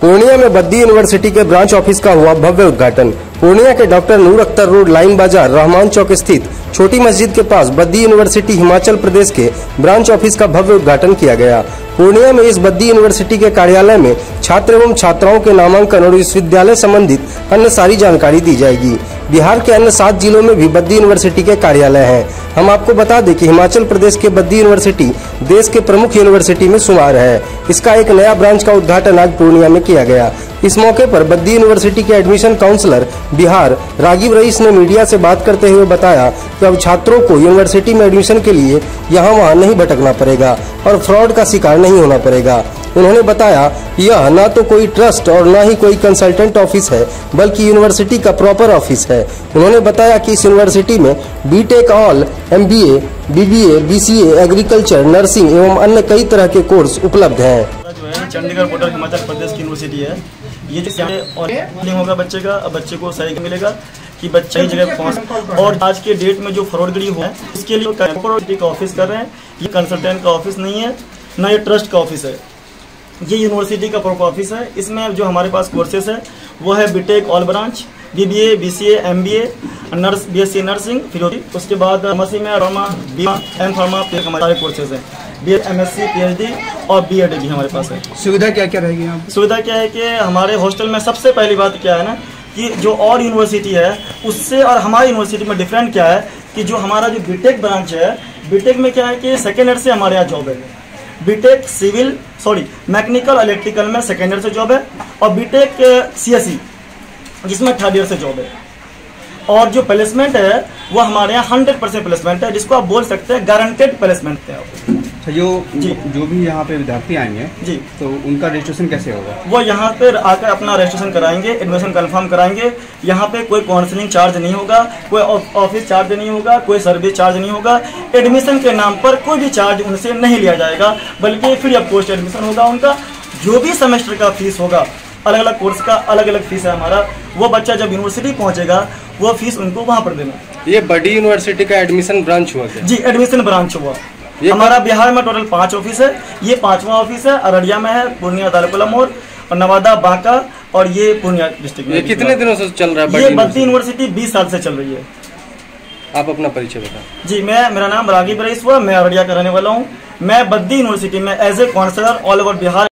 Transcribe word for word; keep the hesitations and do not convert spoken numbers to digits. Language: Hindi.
पूर्णिया में बद्दी यूनिवर्सिटी के ब्रांच ऑफिस का हुआ भव्य उद्घाटन। पूर्णिया के doctor Noor Akhtar road line बाजार रहमान चौक स्थित छोटी मस्जिद के पास बद्दी यूनिवर्सिटी हिमाचल प्रदेश के ब्रांच ऑफिस का भव्य उद्घाटन किया गया। पूर्णिया में इस बद्दी यूनिवर्सिटी के कार्यालय में छात्र एवं छात्राओं के नामांकन और विश्वविद्यालय संबंधित अन्य सारी जानकारी दी जाएगी। बिहार के अन्य सात जिलों में भी बद्दी यूनिवर्सिटी के कार्यालय हैं। हम आपको बता दें कि हिमाचल प्रदेश के बद्दी यूनिवर्सिटी देश के प्रमुख यूनिवर्सिटी में शुमार है। इसका एक नया ब्रांच का उद्घाटन आज पूर्णिया में किया गया। इस मौके पर बद्दी यूनिवर्सिटी के एडमिशन काउंसलर बिहार रागिब रईस ने मीडिया से बात करते हुए बताया कि अब छात्रों को यूनिवर्सिटी में एडमिशन के लिए यहाँ वहाँ नहीं भटकना पड़ेगा और फ्रॉड का शिकार नहीं होना पड़ेगा। उन्होंने बताया यह न तो कोई ट्रस्ट और न ही कोई कंसल्टेंट ऑफिस है, बल्कि यूनिवर्सिटी का प्रॉपर ऑफिस है। उन्होंने बताया कि इस यूनिवर्सिटी में BTech all, MBA, BBA, BCA, agriculture, nursing एवं अन्य कई तरह के कोर्स उपलब्ध हैं। जो है चंडीगढ़ बॉर्डर हिमाचल प्रदेश की यूनिवर्सिटी है। ये जो और होगा बच्चे का, बच्चे को सही मिलेगा कि बच्चा ही जगह पहुंच। और आज के डेट में जो फ्रॉडगिरी हुआ है उसके लिए यूनिवर्सिटी का ऑफिस कर रहे हैं। ये कंसल्टेंट का ऑफिस नहीं है, न ये ट्रस्ट का ऑफिस है, ये यूनिवर्सिटी का प्रॉपर ऑफिस है। इसमें जो हमारे पास कोर्सेस है वो है BTech all branch, BBA, BCA, MBA, nurse, BSc nursing, physiology, उसके बाद फार्मेसी में रोमा, बीमा, एम फार्मा, हमारे सारे कोर्सेज हैं। बी एमएससी, पीएचडी और बीएड भी हमारे पास है। सुविधा क्या क्या रहेगी यहाँ? सुविधा क्या है कि हमारे हॉस्टल में सबसे पहली बात क्या है ना कि जो और यूनिवर्सिटी है उससे और हमारी यूनिवर्सिटी में डिफरेंट क्या है कि जो हमारा जो बीटेक ब्रांच है, बीटेक में क्या है कि सेकेंड ईयर से हमारे यहाँ जॉब है। BTech civil sorry mechanical electrical में सेकेंड ईयर से जॉब है और बीटेक सीएसई जिसमें थर्ड ईयर से जॉब है। और जो प्लेसमेंट है वो हमारे यहाँ हंड्रेड परसेंट प्लेसमेंट है, जिसको आप बोल सकते हैं गारंटेड प्लेसमेंट है। जो जी जो भी यहाँ पे विद्यार्थी आएंगे जी तो उनका रजिस्ट्रेशन कैसे होगा? वो यहाँ पे आकर अपना रजिस्ट्रेशन कराएंगे, एडमिशन कंफर्म कराएंगे। यहाँ पे कोई काउंसलिंग चार्ज नहीं होगा, कोई ऑफिस चार्ज नहीं होगा, कोई सर्विस चार्ज नहीं होगा। एडमिशन के नाम पर कोई भी चार्ज उनसे नहीं लिया जाएगा, बल्कि फ्री ऑफ कॉस्ट एडमिशन होगा उनका। जो भी सेमेस्टर का फीस होगा, अलग अलग कोर्स का अलग अलग फीस है हमारा। वो बच्चा जब यूनिवर्सिटी पहुंचेगा वो फीस उनको वहाँ पर देना। ये बड़ी यूनिवर्सिटी का एडमिशन ब्रांच हुआ क्या? जी एडमिशन ब्रांच हुआ। हमारा बिहार में टोटल पांच ऑफिस है। ये पांचवा ऑफिस है, अररिया में है, पूर्णिया, दालकोला मोड़ और नवादा, बांका और ये पूर्णिया डिस्ट्रिक्ट में। ये कितने दिनों से चल रहा है? ये बद्दी यूनिवर्सिटी बीस साल से चल रही है। आप अपना परिचय बताएं। जी मैं मेरा नाम रागिब रईस हुआ, मैं अररिया का रहने वाला हूँ। मैं बद्दी यूनिवर्सिटी में as a counsellor all over Bihar